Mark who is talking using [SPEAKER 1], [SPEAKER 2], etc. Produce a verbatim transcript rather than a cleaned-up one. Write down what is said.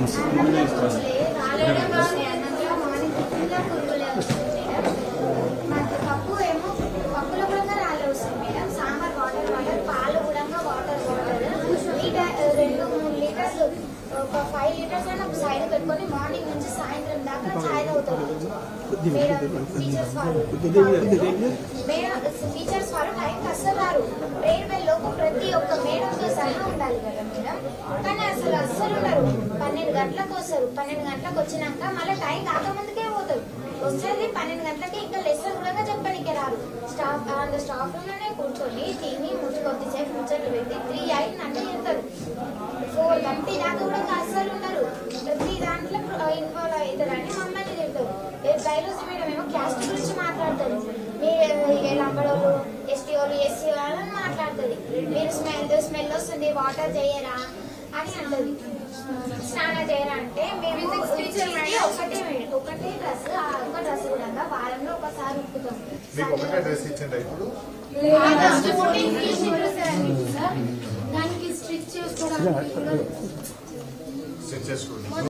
[SPEAKER 1] పప్పు ఏమో పప్పులో కూడా రాలే వస్తుంది మేడం. సాంబార్ వాటర్ వాటర్, పాలు కూడా వాటర్ వాటర్, లీటర్ రెండు మూడు లీటర్స్ ఒక ఫైవ్ లీటర్స్ అయినా సైడ్ పెట్టుకొని మార్నింగ్ నుంచి సాయంత్రం దాకా ఛాయ్ తాగుతారు మేడం. టీచర్స్ వాళ్ళు మేడం టీచర్స్ వాళ్ళు టైంకి అస్సలు రారు. ప్రేయర్ బెల్ లోపు ప్రతి ఒక్క మేడంతో సహా ఉండాలి కదా మేడం. కానీ అసలు అస్సలు ఉండరు. పన్నెండు గంటలకు వస్తారు. పన్నెండు గంటలకు వచ్చినాక మళ్ళీ టైం కాకముందుకే పోతారు. వస్తుంది పన్నెండు గంటలకి ఇంకా లెసన్ కూడా చెప్పడానికి రారు. స్టాఫ్ అండ్ స్టాఫ్ రూమ్లోనే కూర్చొని తిని ముచ్చు కొద్దిసేపు ముచ్చట్లు పెట్టి త్రీ అయిన అంటే చెప్తారు. ఫోర్ థర్టీ దాకా కూడా అస్సలు ఉండరు. ప్రతి దాంట్లో ఇన్వాల్వ్ అవుతారని మమ్మల్ని చెప్తారు. బయాలజీ మేడం ఏమో క్యాస్ట్ గురించి మాట్లాడతారు. మీరు లంబడోళ్ళు, ఎస్టీ వాళ్ళు, ఎస్సీ వాళ్ళు అని మాట్లాడుతుంది. మీరు స్మెల్ స్మెల్ వస్తుంది వాటర్ చేయరా అని అంటది. స్నానం చేయరా అంటే మేము ఒకటే ఒకటే డ్రెస్, ఒక డ్రెస్ కూడా వారంలో ఒకసారి ఉప్పుతాం. దానికి స్టిచ్ చేసుకోవడానికి